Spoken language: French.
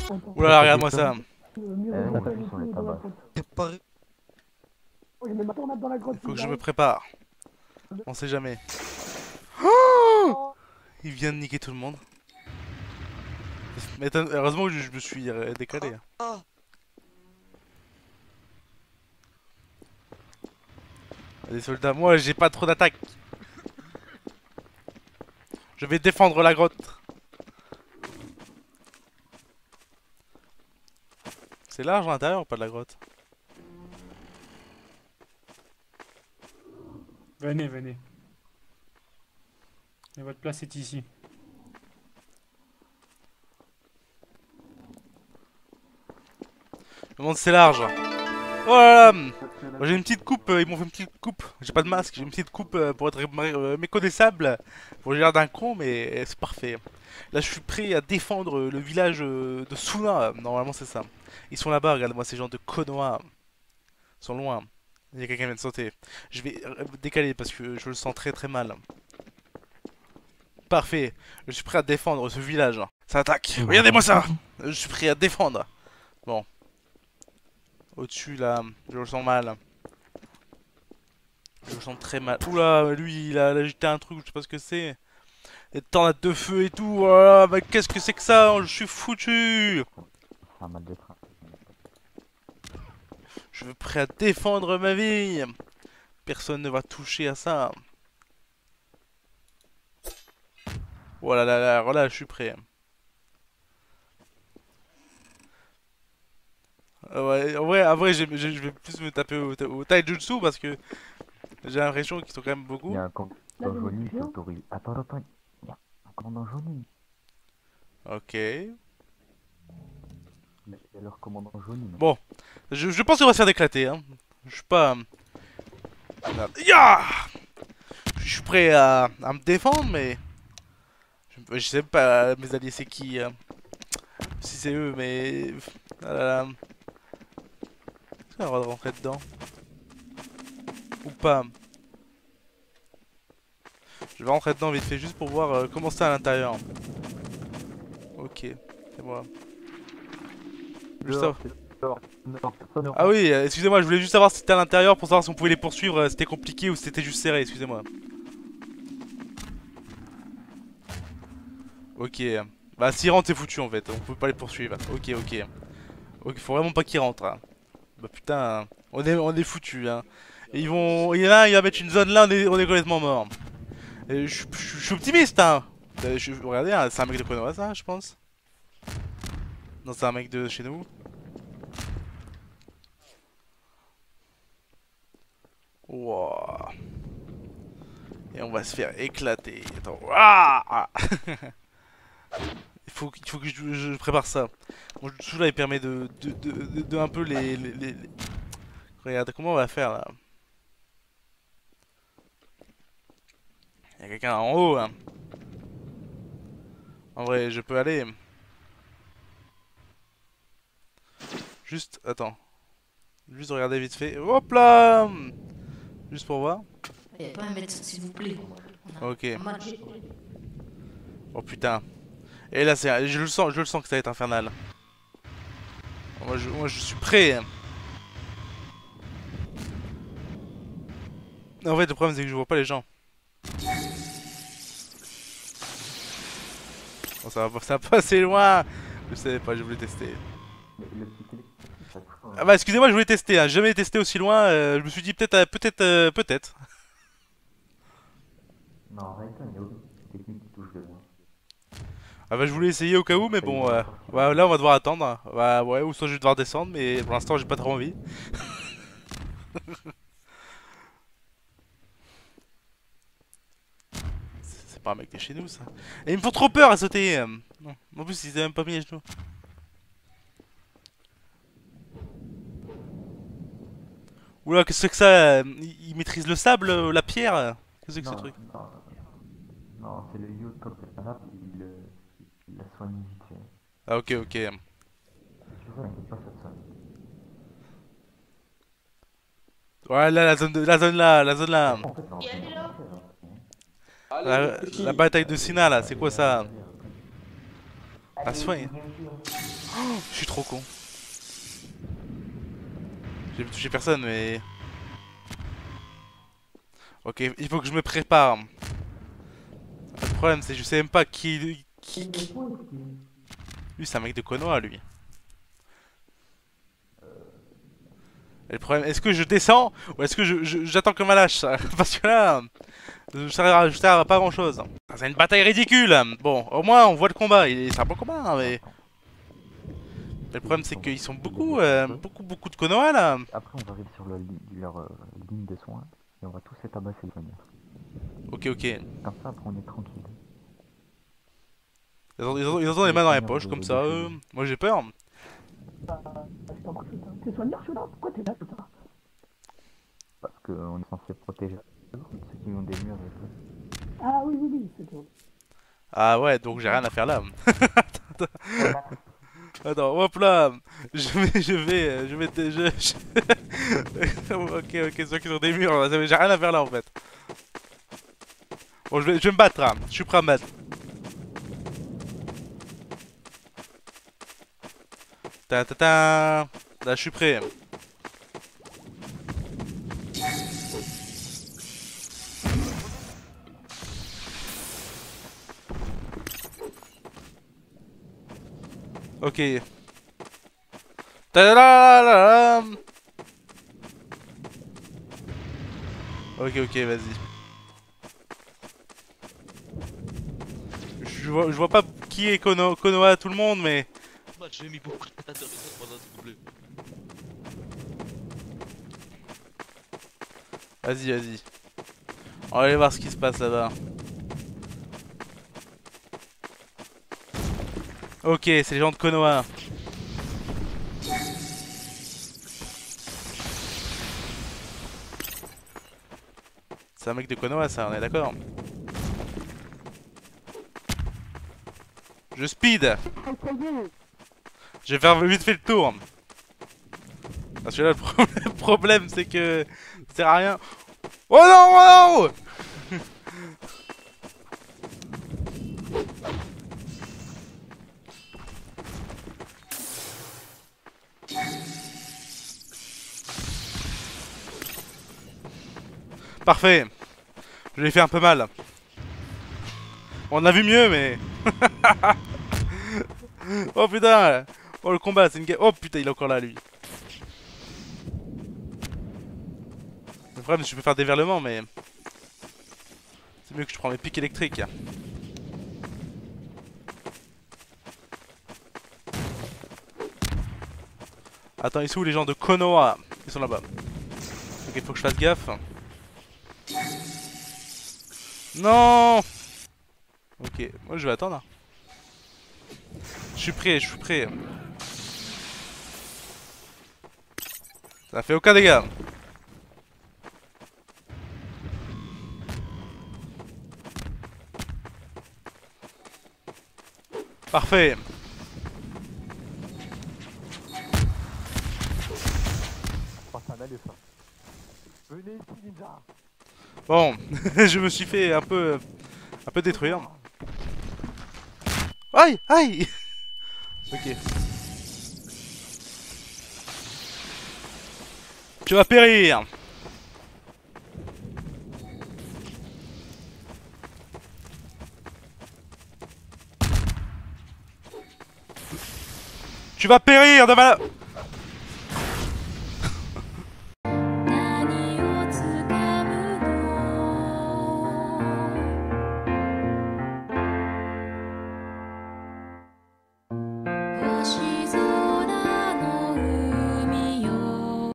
Oulala, regarde-moi ça. Faut que je me prépare. On sait jamais. Oh, il vient de niquer tout le monde. Mais heureusement que je me suis décalé. Des soldats, moi j'ai pas trop d'attaque. Je vais défendre la grotte. C'est large à l'intérieur ou pas de la grotte? Venez, venez. Et votre place est ici. Le monde c'est large. Oh là là. Moi, j'ai une petite coupe, ils m'ont fait une petite coupe. J'ai pas de masque, j'ai une petite coupe pour être méconnaissable. Pour j'ai l'air d'un con, mais c'est parfait. Là, je suis prêt à défendre le village de Suna. Normalement, c'est ça. Ils sont là-bas, regarde-moi, ces gens de Konoha. Ils sont loin. Il y a quelqu'un qui vient de sauter. Je vais décaler parce que je le sens très très mal. Parfait. Je suis prêt à défendre ce village. Ça attaque. Regardez-moi ça. Je suis prêt à défendre. Bon. Au-dessus, là, je le sens mal. Je le sens très mal. Oula, lui, il a agité un truc, je sais pas ce que c'est. Des tornades de feu et tout. Oh là là, mais qu'est-ce que c'est que ça? Je suis foutu. Je suis prêt à défendre ma vie. Personne ne va toucher à ça. Oh là là là, voilà, je suis prêt. Ouais, en vrai, je vais plus me taper au taijutsu parce que j'ai l'impression qu'ils sont quand même Il y beaucoup. a un commandant jaune qui autorise. Attends, attends. Il y a un commandant jaune. Ok. Il y a leur commandant jaune. Bon, je pense qu'on va se faire éclater. Hein. Je suis pas. Ya! Je suis prêt à me défendre, mais. Je sais pas, mes alliés, c'est qui. Si c'est eux, mais. Ah là là. Est-ce qu'on a le droit de rentrer dedans? Ou pas? Je vais rentrer dedans vite fait, juste pour voir comment c'est à l'intérieur. Ok, c'est moi. Juste savoir. Ah oui, excusez-moi, je voulais juste savoir si c'était à l'intérieur pour savoir si on pouvait les poursuivre, c'était compliqué ou si c'était juste serré, excusez-moi. Ok. Bah s'ils rentrent c'est foutu en fait, on peut pas les poursuivre. Ok, ok. Ok, faut vraiment pas qu'ils rentrent. Hein. Bah putain, hein. On est foutu hein. Et ils vont. Il y en a un, il va mettre une zone là, on est complètement mort. Je suis optimiste hein. Regardez, hein, c'est un mec de Konoha ça, je pense. Non, c'est un mec de chez nous. Wow. Et on va se faire éclater. Attends. Ah il faut que je prépare ça. Mon jutsu là il permet de un peu Regarde, comment on va faire là? Il y a quelqu'un en haut hein. En vrai, je peux aller. Juste, attends. Juste regarder vite fait. Hop là! Juste pour voir. Il n'y a pas un médecin, s'il vous plaît. Ok. On m'a dit- Oh putain. Et là, je le sens que ça va être infernal. Moi, je suis prêt. Hein. En fait, le problème, c'est que je vois pas les gens. Bon, ça va pas assez loin. Je savais pas, je voulais tester. Ah bah, excusez-moi, je voulais tester. Hein. J'ai jamais testé aussi loin. Je me suis dit peut-être. Non, arrête, il y a aucune technique qui touche de loin. Ah bah, je voulais essayer au cas où, mais bon. Ouais, là, on va devoir attendre. Hein. Bah, ouais, ou soit je vais devoir descendre, mais pour l'instant, j'ai pas trop envie. C'est pas un mec de chez nous ça. Et ils me font trop peur à sauter. Non. En plus ils avaient même pas mis les genoux. Oula qu'est-ce que c'est que ça ils maîtrisent le sable, la pierre. Qu'est-ce que c'est que ce Non, truc? non, non, c'est le yacht comme c'est là, il la soigne vite fait. Ah ok ok. Tu vois, il pas ça de soigne. Ouais là la zone là. En fait, non, Il y a c'est des une là. La bataille de Sina là, c'est quoi ça? La soigne. Je suis trop con. J'ai touché personne, mais... Ok, il faut que je me prépare. Le problème, c'est que je sais même pas qui... Lui, c'est un mec de Konoha, lui. Et le problème, est-ce que je descends ou est-ce que j'attends comme un lâche ça? Parce que là, je sers à pas grand chose. C'est une bataille ridicule. Bon, au moins on voit le combat. C'est un bon combat, hein, mais le problème c'est qu'ils sont beaucoup, beaucoup de Konoha là. Après, on va arriver sur leur ligne de soins et on va tous les tabasser les soigneurs. Ok, ok. Comme ça, après, on est tranquille. Ils ont les mains dans les poches comme ça. Moi j'ai peur. T'es soigneur, celui-là? Pourquoi t'es là, putain? Parce qu'on est censé protéger ceux qui ont des murs et tout. Ah oui, oui, oui, c'est bon. Ah ouais, donc j'ai rien à faire là. Attends, hop là. Ok, ceux qui ont des murs, j'ai rien à faire là en fait. Bon, je vais me battre, hein. Je suis prêt à me battre. Ta ta ta. Là, je suis prêt. Ok. Ta -da -da -da -da. Ok, vas-y. Je vois pas qui est Konoha tout le monde, mais... Moi j'ai mis beaucoup de patates de réseau pendant ce doublé. Vas-y. On va aller voir ce qui se passe là-bas. Ok, c'est les gens de Konoha. C'est un mec de Konoha ça, on est d'accord. Je speed. Je vais faire vite fait le tour. Parce que là le problème c'est que ça sert à rien. Oh non, oh non. Parfait. Je l'ai fait un peu mal. On a vu mieux mais... Oh putain. Oh le combat c'est une game. Oh putain il est encore là lui. Le problème c'est que je peux faire déverlement mais... C'est mieux que je prends mes pics électriques. Attends, ils sont où les gens de Konoha? Ils sont là-bas. Ok, il faut que je fasse gaffe. Non. Ok, moi je vais attendre. Je suis prêt. Ça fait aucun dégât. Parfait. Oh, ça allait ça. Venez ici, ninja. Bon, je me suis fait un peu détruire. Aïe, aïe. Ok. Tu vas périr. Tu vas périr de mal...